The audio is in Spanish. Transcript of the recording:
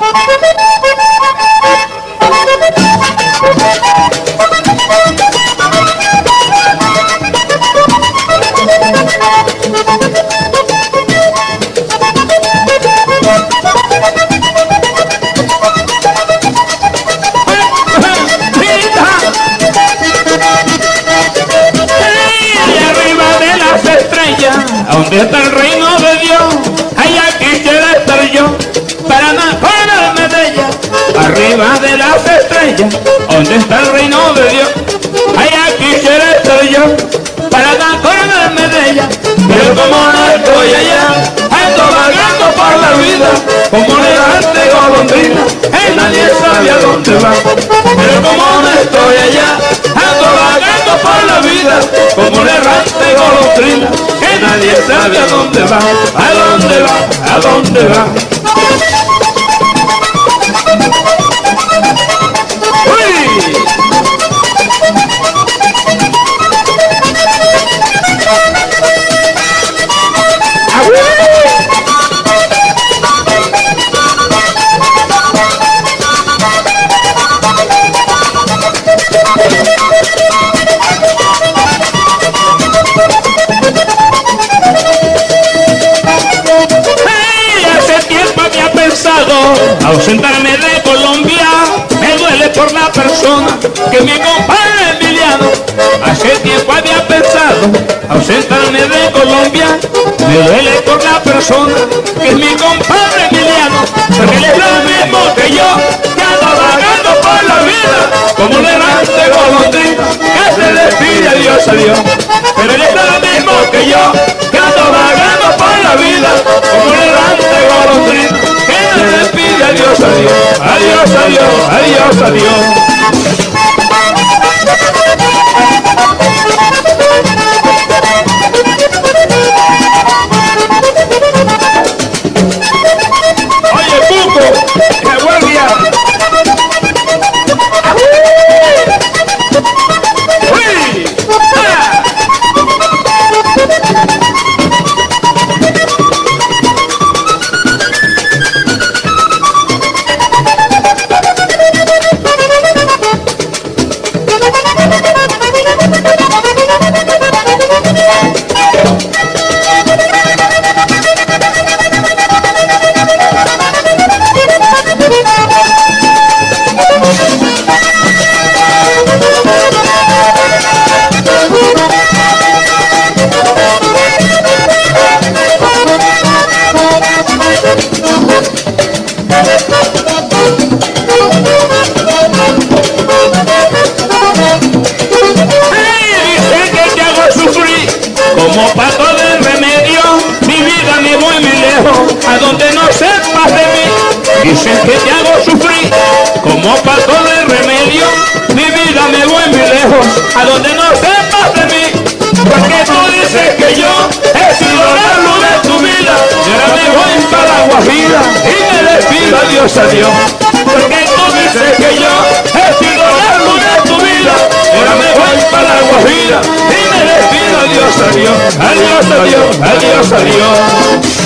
¿Dónde está el reino de Dios? Allá quisiera estar yo para enamorarme de ella. Arriba de las estrellas, ¿dónde está el reino de Dios? Allá quisiera estar yo para enamorarme de ella. Pero como no estoy allá, ando vagando por la vida como elegante golondrina, y nadie sabe a dónde va. Pero como no estoy allá, ando vagando por la vida como elegante golondrina, que nadie sabe a dónde va, a dónde va, a dónde va. ¡Uy! Ausentarme de Colombia, me duele por la persona que mi compadre Emiliano. Hace tiempo había pensado ausentarme de Colombia, me duele por la persona que es mi compadre Emiliano, porque él es lo mismo que yo, que ando vagando por la vida como un errante golondrina que se despide a Dios. Pero él es lo mismo que yo, que ando vagando por la vida como un errante golondrina que se despide a Dios. Adiós, adiós, adiós, adiós. Oye, Cuco, la guardia. ¡Uy! ¡Ah! Como pato de remedio, mi vida me voy muy lejos, a donde no sepas de mí. Dicen que te hago sufrir, como pato de remedio, mi vida me voy muy lejos, a donde no sepas de mí. Porque tú dices que yo he sido la luz de tu vida, y ahora me voy para la Guajira y me despido, adiós, adiós. Porque tú dices que yo he sido la luz de tu vida, y ahora me voy para la Guajira y me despido, adiós, adiós, adiós, adiós, adiós, adiós.